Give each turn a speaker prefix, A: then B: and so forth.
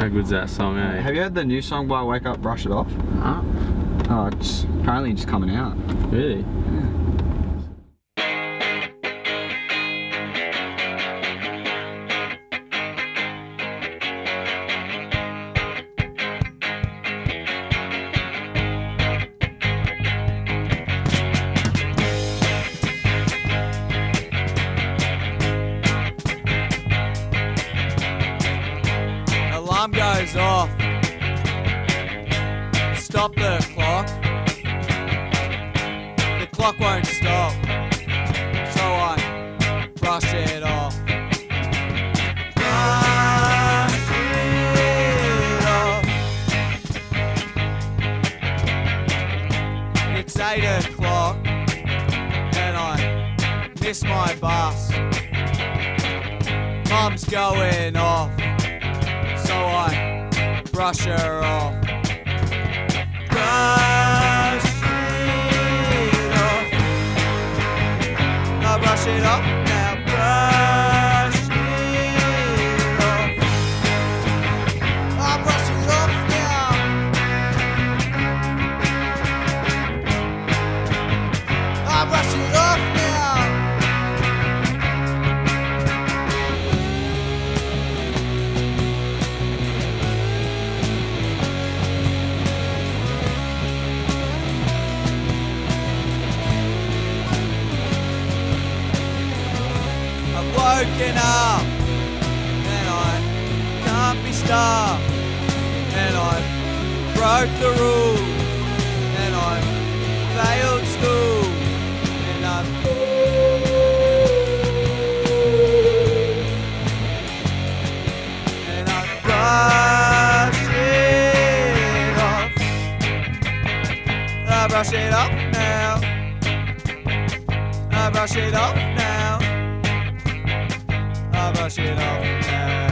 A: How good's that song, eh?
B: Have you heard the new song by Wake Up, Brush It Off?
A: Huh?
B: Oh, it's apparently just coming out.
A: Really?
C: Alarm goes off. Stop the clock. The clock won't stop. So I brush it off. Brush it off. It's 8 o'clock and I miss my bus. Mum's going off. So I brush her off. Brush it off. I brush it off now. Brush it off. I brush it off now. I brush it off now. Woken up and I can't be stopped, and I broke the rules and I failed school and I brush it off. I brush it off now. I brush it off now. I brush it off now.